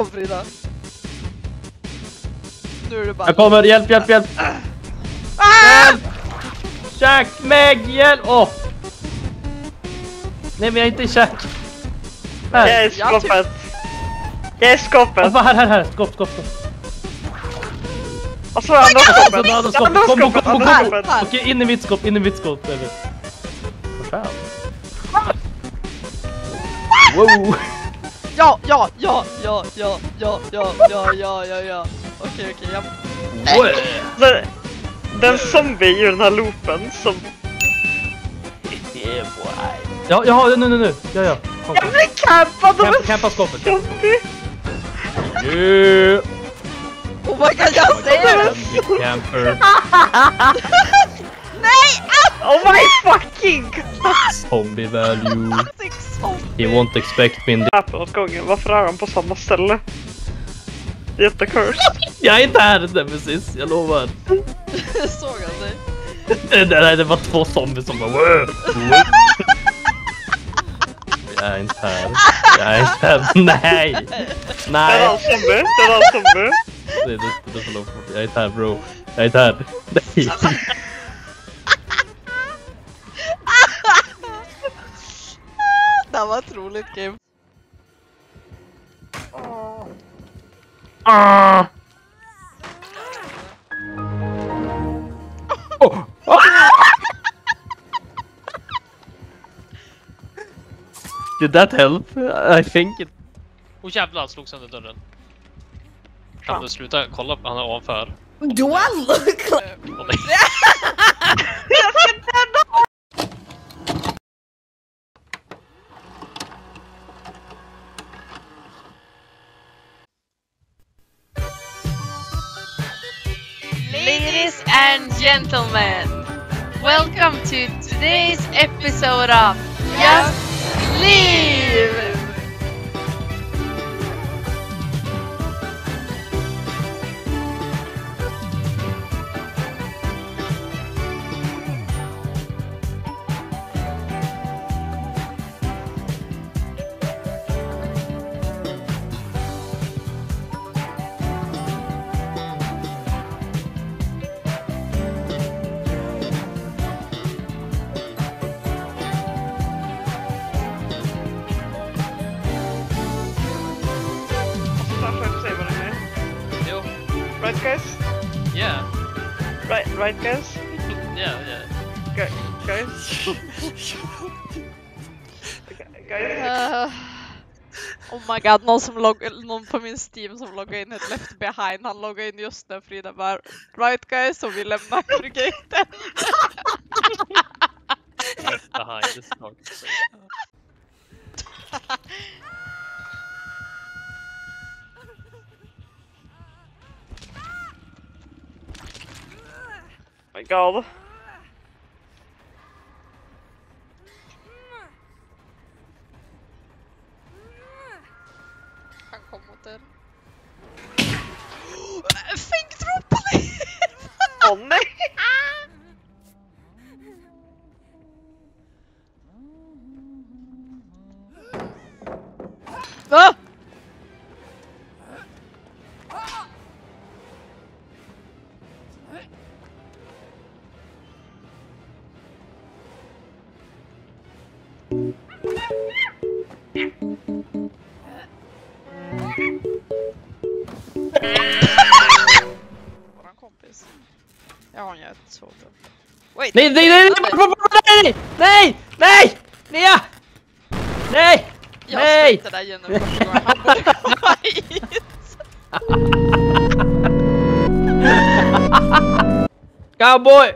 Kom Frida. Nu är det bara... Jag kommer, hjälp! Hjälp! Jack, Meg, hjälp! Åh! Nej, men jag är inte i Jack. Jag är i skåpet. Jag är i skåpet. Här, skåp. Och så andra skåpet. Kom. Okej, in i mitt skåp. Fan. Wow. Ja. Okej, ja. Den zombie i den här loopen som... Ja, nu. Ja. Kom. Jag blir campad! Campa skåpet. Oh my god, jag ser det! Camper. Nej! Oh my fucking god! Zombie value. He won't expect me in the... Åt gången, varför är han på samma ställe? Jättekurs. Jag är inte här, Nemesis, jag lovar. Såg han dig? Nej, det var 2 zombies som bara... Jag är inte här. Nej. Det är en zombie. Det är för långt. Jag är inte här, bro. Jag är inte här. Nej. Det var ett roligt game. Did that help? I think it... Jävlar, slog sönder dörren. Kan du sluta kolla på han är ovanför? Do I look like... Ladies and gentlemen, welcome to today's episode of Just Leave! Right guys? Yeah. Right guys? Yeah. Guys? Oh my god, någon på min Steam som loggar in ett left behind. Han loggar in just när Frida bara right guys, så vi lämnar aggregaten. Left behind is not. My god. Han kom mot er. Fängdroppar! Åh nej! Va? Våran kompis. Jag har inget svårt. Wait. Nej! Nia! Nej! Jag släppte där genom första gången. Han borde komma hit. Cowboy!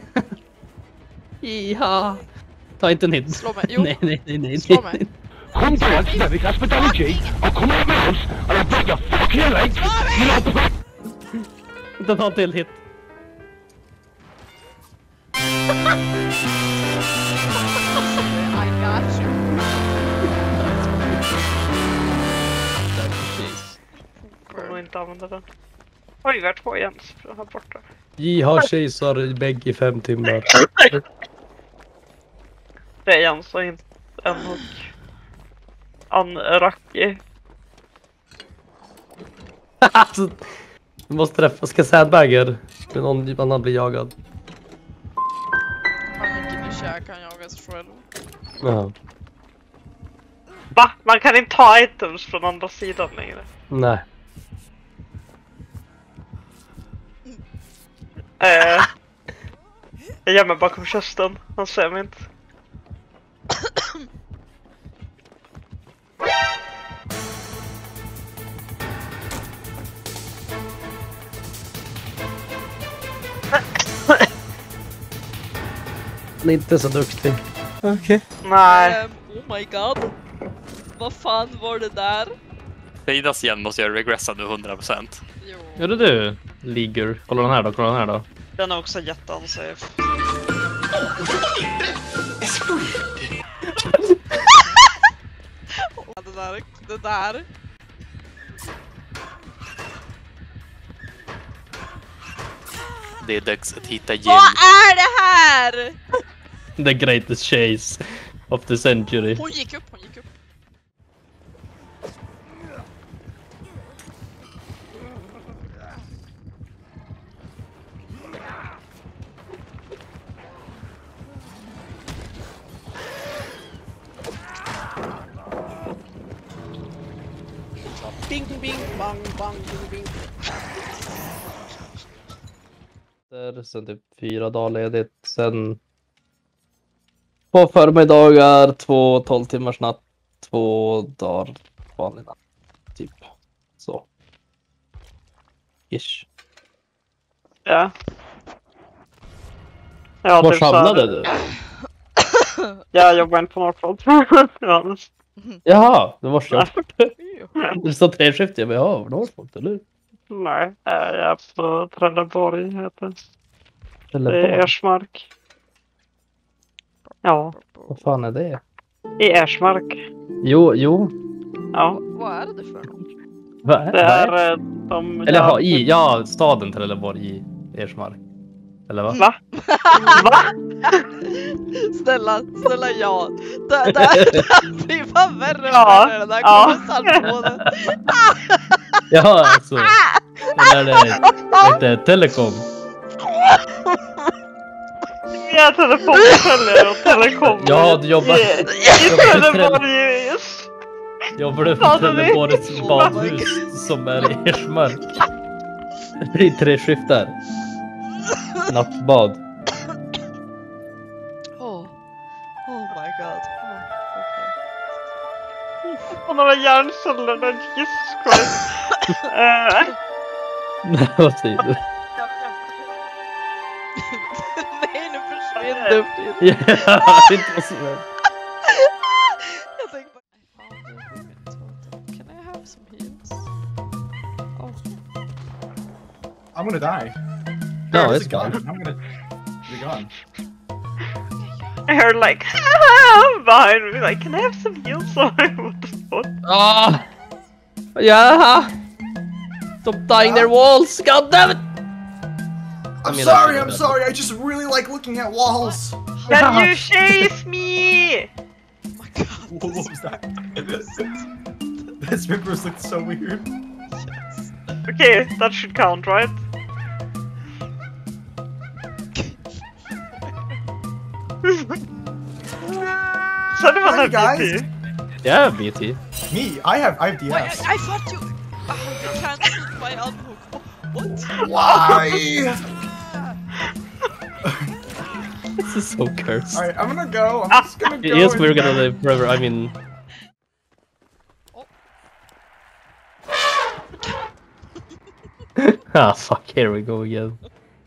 Ja. Ta inte en hit. Slå mig. Jo. Nej. Slå mig. Come to us, David, that's for Danny G. I'll come out of my house and I'll break your fucking legs. Inte ta en till hit. I got you. Jag kommer inte använda den. Oj, vi har 2 igen här borta. J har kejsar bägg i 5 timmar. Det är Jens och en och Anraki. Alltså, du måste träffa, ska sandbagger. Någon annan blir jagad. Han är mycket nykär, kan jaga sig själv. Ja. Va? Man kan inte ta items från andra sidan längre. Nej. Jag gömmer bakom kösten. Han ser mig inte. Han är inte så duktig. Okej. Nej. Oh my god. Vad fan var det där? Fridas igen måste jag regressa nu 100%. Jo. Gör det du? Ligger. Kolla den här då, kolla den här då. Den är också jätteunsafe. Det där. Det är dags att hitta Jim. Vad är det här? The greatest chase of the century. Hon gick upp. Bing, bing, bang, bang, bing, bing. Sen typ 4 dagar ledigt. Sen 2 förmiddagar, 2 12 timmars natt, 2 dagar vanlig natt. Typ så. Ish. Ja. Ja, Var typ så här. hamnade du? Jag jobbar inte på Norrfront. Ja. Jaha, det var så. Det står 3 skift, jag bara, ja, Norrfront, eller? Nej, jag är på Trelleborg heter det. Eller Det är Ersmark. Ja, vad fan är det? i Ersmark. Jo. Ja, Vad är det för något? Vad är det är de... Eller ja, staden Trelleborg i Ersmark. Eller vad? Va? Va? Snälla ja. Det blir fan värre Ja, när det där ja. kommer saltmånen. Ja, alltså. Det där är telekom. Jag är telefonförsäljare och telekom. Ja, du jobbar. I Trelleborg. Jobbar du för Trelleborgs badhus som är i Ersmark? Det blir 3 skift där. Nattbad. Oh my god. Och några hjärnceller där, Jesus Christ. Nej, vad säger du? Nej, nu försvinner du. Ja, inte vad som helst. Jag tänker bara... Can I have some heals? Oh. I'm gonna die. No, There's it's a gun. gone. I'm gonna... You're gone. I heard like, behind me, like, can I have some heals? What the fuck? Ah! Yeah! Stop dying their walls! God damn it! I'm mean, sorry, that's- I'm sorry. I just really like looking at walls. Can you chase me? What was that? That Sprinkles looked so weird. Okay, that should count, right? So anyone Hi, have guys. DP? Yeah, BT. Me, I have Wait, DS. I thought you... Oh, you can't shoot my unhook. What? Why? This is so cursed. Alright, I'm gonna go. I'm just gonna go. Yes, we're and- gonna live forever. I mean... Ah, fuck, here we go again.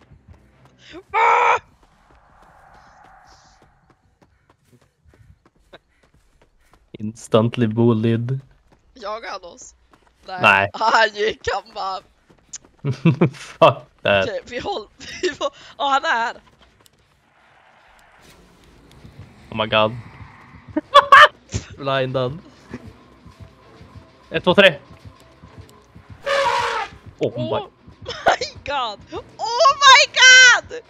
Instantly bullied. Jagar han oss? Nej. Han gick, han bara... Fuck that. Okej, vi håller... Ja, han är här. Oh my god. Blindad. 1, 2, 3. Oh my. Oh my god! Oh my god!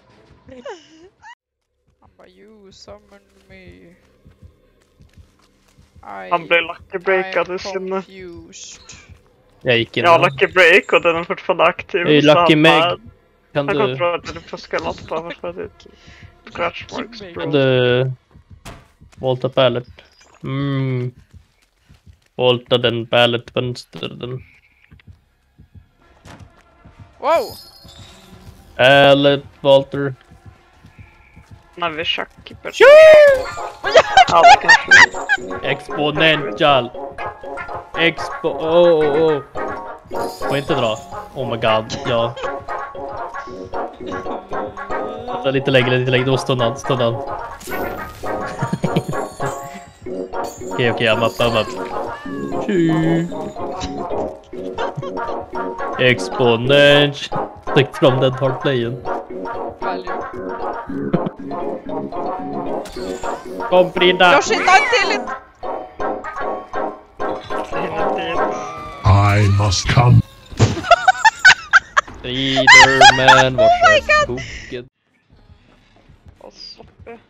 Han bara, you summoned me. Han blev lucky breakad i sin... confused. Jag gick in. Ja, Lucky Break och den är fortfarande aktiv. Hey, så Lucky han Meg. bara- Kan Han kommer du... tro att du fuskar något på för att det är ett scratchmarks Kan bro. du... Volta pallet? Volta den pallet vänster den. Wow! Pallet, Walter. När vi keeper. Ja, det kanske. Exponential. Oh. Får inte dra. Oh my god, ja. Vänta lite längre. Då står han. Okej, I'm up. Exponential. Stick from that hard playen. Kom Frida. Yoshi, ta en till! I must come. Riderman, varsågod. Och soppe.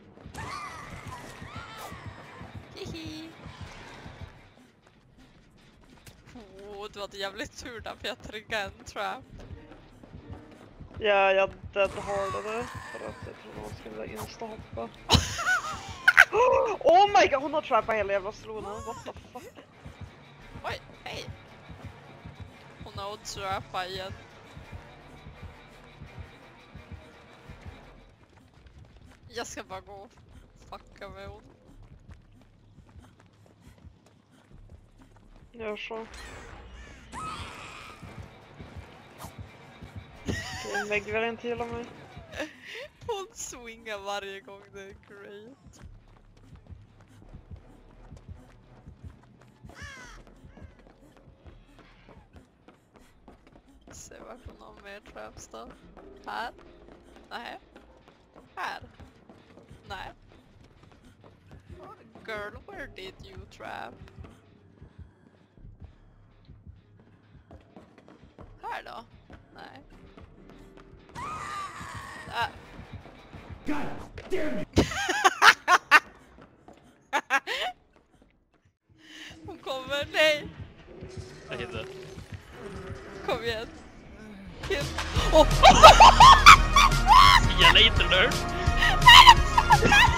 Du hade jävligt tur där för jag triggade en trap. Ja, jag deadhardade för att jag trodde hon skulle insta-hoppa. Oh my god, hon har trappat hela jävla slonen. What the fuck? Oj, hej! Hon har trappat igen. Jag ska bara gå och fucka med hon. Gör så. Okej, Meg vill inte gilla mig. Hon swingar varje gång, det är great. Se vart hon har mer traps då. Här? Nej. Här? Nej. Girl, where did you trap? Här då? Nej. Där. Hon kommer, nej! Jag hinner. Kom igen. Kill. Oh. Jag later nerd.